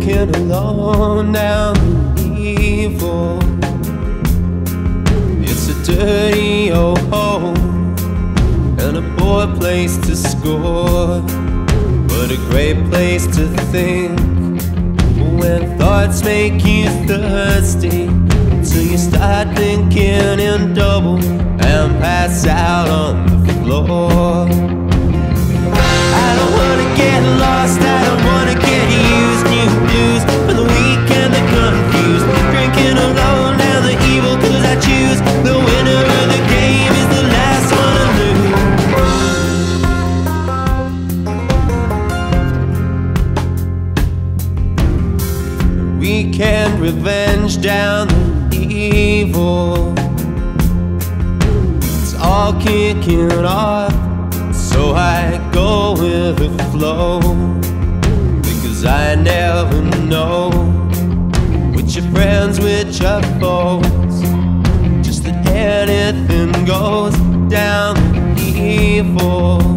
drinking alone down the evil. It's a dirty old home and a poor place to score, but a great place to think when thoughts make you thirsty, till you start thinking in double and pass out on the floor. I don't wanna get lost, I don't wanna get used. New blues for the weak and the confused. Drinking alone down the evil, cause I choose the winner of the game is the last one to lose. Weekend revenge down the evil. It's all kicking off, so I go with the flow, because I never know which are friends, which are foes. Just that anything goes down the evil.